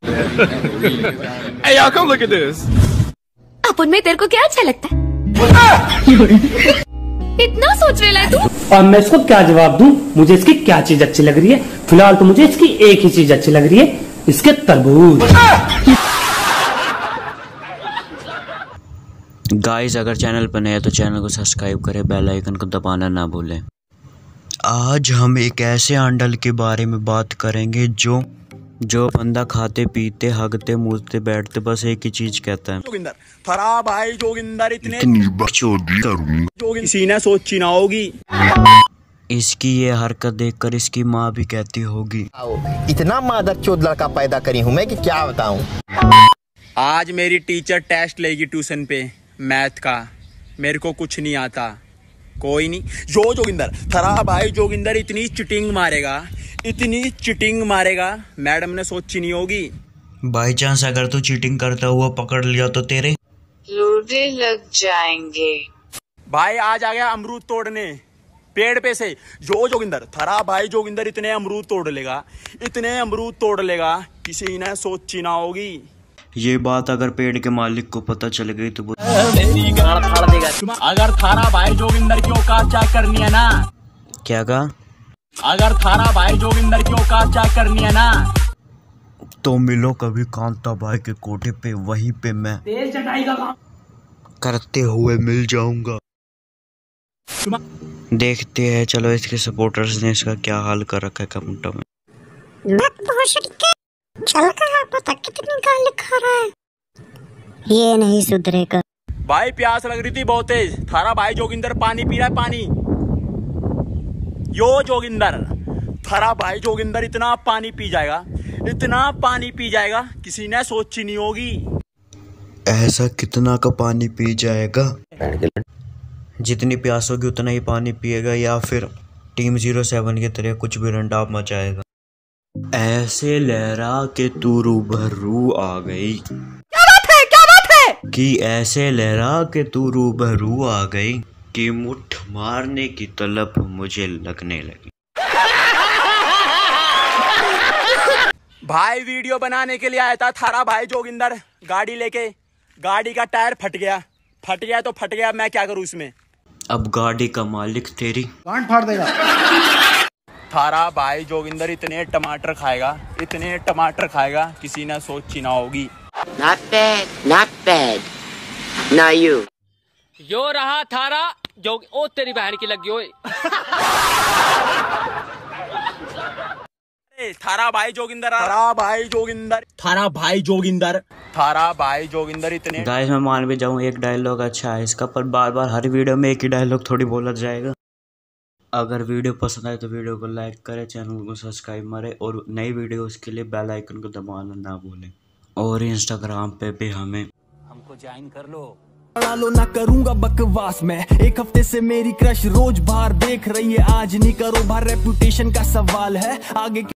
Hey y'all, come look at this. अब उनमें तेरे को क्या अच्छा लगता है? इतना सोच रहा है तू? और मैं इसको क्या जवाब दूं? मुझे इसकी क्या चीज अच्छी लग रही है? फिलहाल तो मुझे इसकी एक ही चीज अच्छी लग रही है, इसके तरबूज। गाइस अगर चैनल पर नए हैं तो चैनल को सब्सक्राइब करें, बेल आइकन को दबाना ना भूलें। आज हम एक ऐसे अंडल के बारे में बात करेंगे जो बंदा खाते पीते हगते मूतते बैठते बस एक ही चीज कहता है, जोगिंदर थरा भाई जोगिंदर इतनी बकचोदी करूंगा किसी ने सोची ना होगी। इसकी ये हरकत देखकर इसकी माँ भी कहती होगी, इतना मादरचोद लड़का पैदा करी हूँ मैं कि क्या बताऊँ। आज मेरी टीचर टेस्ट लेगी ट्यूशन पे मैथ का, मेरे को कुछ नहीं आता। कोई नहीं, जोगिंदर थरा भाई जोगिंदर इतनी चिटिंग मारेगा मैडम ने सोची नहीं होगी। बाई चांस अगर तू चीटिंग करता हुआ पकड़ लिया तो तेरे रोडे लग जाएंगे। भाई आज आ गया अमरूद तोड़ने पेड़ पे से। जोगिंदर थरा भाई जोगिंदर इतने अमरूद तोड़ लेगा किसी ने सोची ना होगी। ये बात अगर पेड़ के मालिक को पता चल गई तो वो अगर थारा भाई जोगिंदर की औकात चेक करनी है ना, क्या कहा? अगर थारा भाई जोगिंदर की औकात चेक करनी है ना तो मिलो कभी कांता भाई के कोठे पे, वहीं पे मैं करते हुए मिल जाऊंगा। देखते हैं, चलो इसके सपोर्टर्स ने इसका क्या हाल कर रखा है कमेंटों में। चल कहाँ पता कितनी गाली खा रहा है, ये नहीं सुधरेगा। भाई प्यास लग रही थी बहुत तेज, थारा भाई जोगिंदर पानी पी रहा है पानी। जोगिंदर थारा भाई जोगिंदर इतना पानी पी जाएगा किसी ने सोची नहीं होगी। ऐसा कितना का पानी पी जाएगा? जितनी प्यास होगी उतना ही पानी पिएगा, या फिर टीम 07 की तरह कुछ भी रंडाप मचाएगा। ऐसे लहरा के तू रूबरू आ गई, क्या बात है कि ऐसे लहरा के तू रूबरू आ गई कि मुट्ठ मारने की तलब मुझे लगने लगी। भाई वीडियो बनाने के लिए आया था थारा भाई जोगिंदर गाड़ी लेके, गाड़ी का टायर फट गया तो फट गया, मैं क्या करूं उसमें। अब गाड़ी का मालिक तेरी गांड फाड़ देगा। थारा भाई जोगिंदर इतने टमाटर खाएगा किसी ने सोची ना होगी। Not bad. Now you. यो रहा थारा जो ओ तेरी बहन की लगी ओए। थारा भाई जोगिंदर इतने। गाइस मैं मान भी जाऊँ एक डायलॉग अच्छा है इसका, पर बार बार हर वीडियो में एक ही डायलॉग थोड़ी बोला जाएगा। अगर वीडियो पसंद आए तो वीडियो को लाइक करें, चैनल को सब्सक्राइब मारें और नई वीडियो के लिए बेल आइकन को दबाना ना भूलें। और इंस्टाग्राम पे भी हमको ज्वाइन कर लो। ना करूंगा बकवास मैं, एक हफ्ते से मेरी क्रश रोज बाहर देख रही है, आज नहीं करो बाहर, रेपुटेशन का सवाल है आगे।